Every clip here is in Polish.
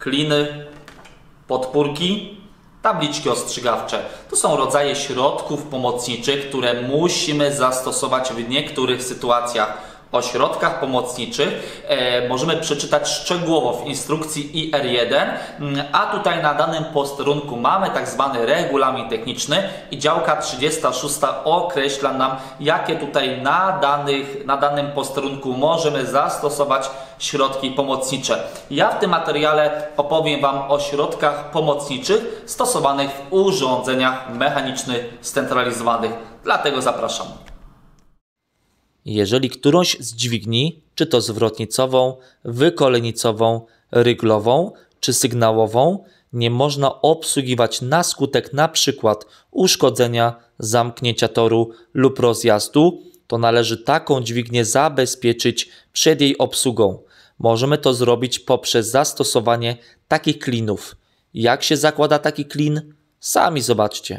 kliny, podpórki, tabliczki ostrzegawcze. To są rodzaje środków pomocniczych, które musimy zastosować w niektórych sytuacjach. O środkach pomocniczych możemy przeczytać szczegółowo w instrukcji IR1, a tutaj na danym posterunku mamy tak zwany regulamin techniczny i działka 36 określa nam, jakie tutaj na danym posterunku możemy zastosować środki pomocnicze. Ja w tym materiale opowiem Wam o środkach pomocniczych stosowanych w urządzeniach mechanicznych scentralizowanych. Dlatego zapraszam. Jeżeli którąś z dźwigni, czy to zwrotnicową, wykolenicową, ryglową czy sygnałową, nie można obsługiwać na skutek np. uszkodzenia, zamknięcia toru lub rozjazdu, to należy taką dźwignię zabezpieczyć przed jej obsługą. Możemy to zrobić poprzez zastosowanie takich klinów. Jak się zakłada taki klin? Sami zobaczcie.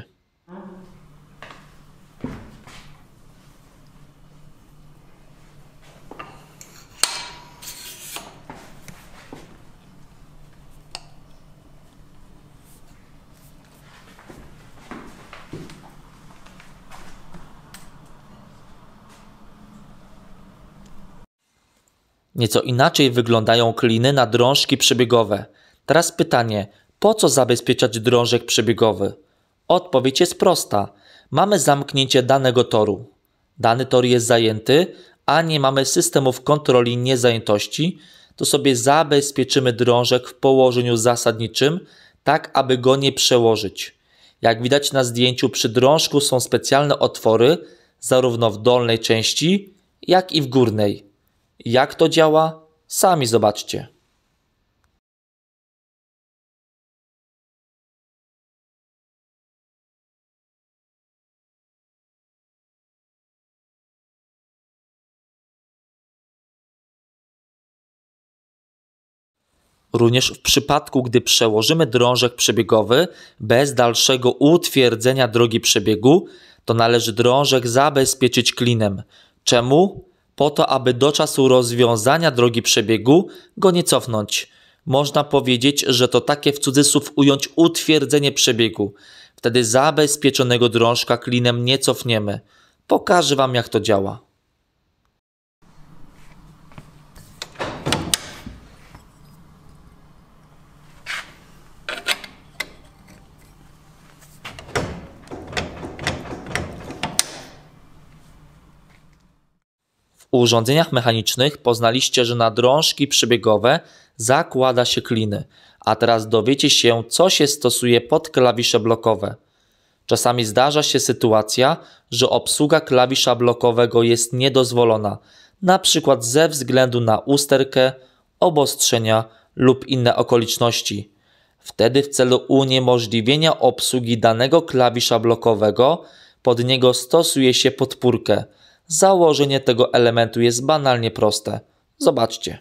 Nieco inaczej wyglądają kliny na drążki przebiegowe. Teraz pytanie, po co zabezpieczać drążek przebiegowy? Odpowiedź jest prosta. Mamy zamknięcie danego toru. Dany tor jest zajęty, a nie mamy systemów kontroli niezajętości, to sobie zabezpieczymy drążek w położeniu zasadniczym, tak aby go nie przełożyć. Jak widać na zdjęciu, przy drążku są specjalne otwory, zarówno w dolnej części, jak i w górnej. Jak to działa? Sami zobaczcie. Również w przypadku, gdy przełożymy drążek przebiegowy bez dalszego utwierdzenia drogi przebiegu, to należy drążek zabezpieczyć klinem. Czemu? Po to, aby do czasu rozwiązania drogi przebiegu go nie cofnąć. Można powiedzieć, że to takie w cudzysłów ująć utwierdzenie przebiegu. Wtedy zabezpieczonego drążka klinem nie cofniemy. Pokażę Wam, jak to działa. W urządzeniach mechanicznych poznaliście, że na drążki przebiegowe zakłada się kliny, a teraz dowiecie się, co się stosuje pod klawisze blokowe. Czasami zdarza się sytuacja, że obsługa klawisza blokowego jest niedozwolona, np. ze względu na usterkę, obostrzenia lub inne okoliczności. Wtedy w celu uniemożliwienia obsługi danego klawisza blokowego pod niego stosuje się podpórkę. Założenie tego elementu jest banalnie proste. Zobaczcie.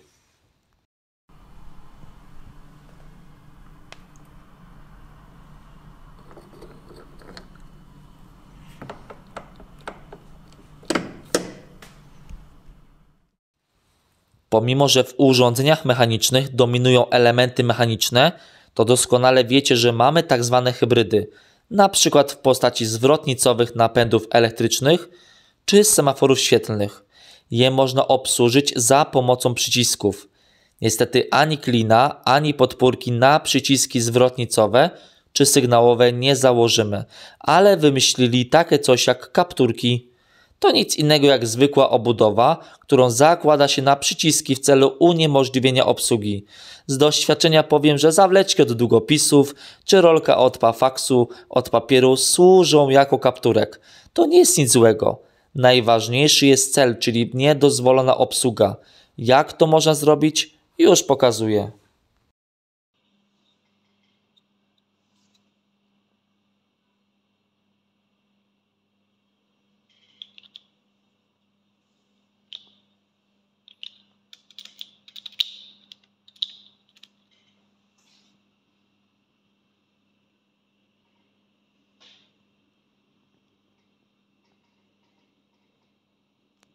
Pomimo że w urządzeniach mechanicznych dominują elementy mechaniczne, to doskonale wiecie, że mamy tak zwane hybrydy, na przykład w postaci zwrotnicowych napędów elektrycznych czy semaforów świetlnych. Je można obsłużyć za pomocą przycisków. Niestety ani klina, ani podpórki na przyciski zwrotnicowe czy sygnałowe nie założymy, ale wymyślili takie coś jak kapturki. To nic innego jak zwykła obudowa, którą zakłada się na przyciski w celu uniemożliwienia obsługi. Z doświadczenia powiem, że zawleczki od długopisów czy rolka od faksu, od papieru służą jako kapturek. To nie jest nic złego. Najważniejszy jest cel, czyli niedozwolona obsługa. Jak to można zrobić? Już pokazuję.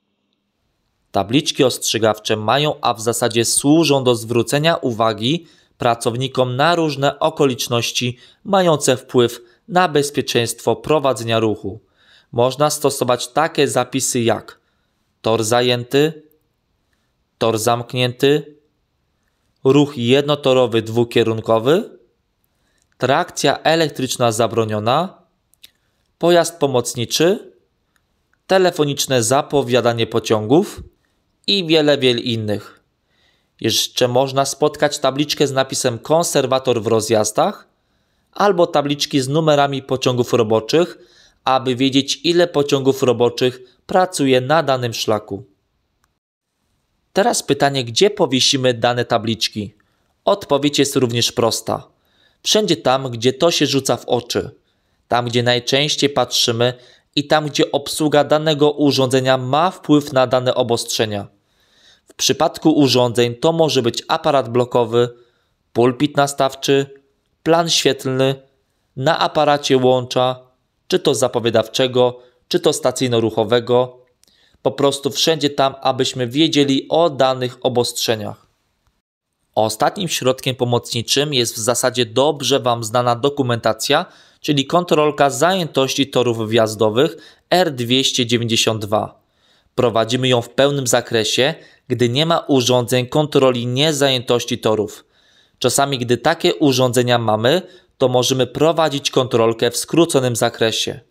Tabliczki ostrzegawcze mają, a w zasadzie służą do zwrócenia uwagi pracownikom na różne okoliczności mające wpływ na bezpieczeństwo prowadzenia ruchu. Można stosować takie zapisy jak tor zajęty, tor zamknięty, ruch jednotorowy dwukierunkowy, trakcja elektryczna zabroniona, pojazd pomocniczy, telefoniczne zapowiadanie pociągów i wiele innych. Jeszcze można spotkać tabliczkę z napisem konserwator w rozjazdach albo tabliczki z numerami pociągów roboczych, aby wiedzieć, ile pociągów roboczych pracuje na danym szlaku. Teraz pytanie, gdzie powiesimy dane tabliczki? Odpowiedź jest również prosta. Wszędzie tam, gdzie to się rzuca w oczy, tam, gdzie najczęściej patrzymy i tam, gdzie obsługa danego urządzenia ma wpływ na dane obostrzenia. W przypadku urządzeń to może być aparat blokowy, pulpit nastawczy, plan świetlny, na aparacie łącza, czy to zapowiadawczego, czy to stacyjno-ruchowego. Po prostu wszędzie tam, abyśmy wiedzieli o danych obostrzeniach. Ostatnim środkiem pomocniczym jest w zasadzie dobrze Wam znana dokumentacja, czyli kontrolka zajętości torów wjazdowych R292. Prowadzimy ją w pełnym zakresie, gdy nie ma urządzeń kontroli niezajętości torów. Czasami, gdy takie urządzenia mamy, to możemy prowadzić kontrolkę w skróconym zakresie.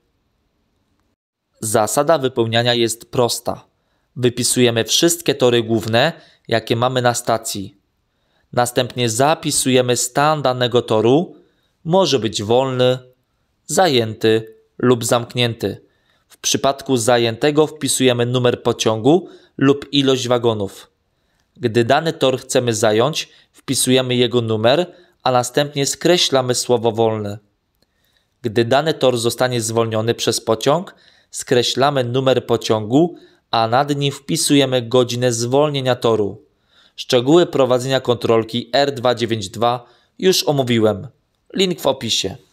Zasada wypełniania jest prosta. Wypisujemy wszystkie tory główne, jakie mamy na stacji. Następnie zapisujemy stan danego toru. Może być wolny, zajęty lub zamknięty. W przypadku zajętego wpisujemy numer pociągu lub ilość wagonów. Gdy dany tor chcemy zająć, wpisujemy jego numer, a następnie skreślamy słowo wolny. Gdy dany tor zostanie zwolniony przez pociąg, skreślamy numer pociągu, a nad nim wpisujemy godzinę zwolnienia toru. Szczegóły prowadzenia kontrolki R292 już omówiłem. Link w opisie.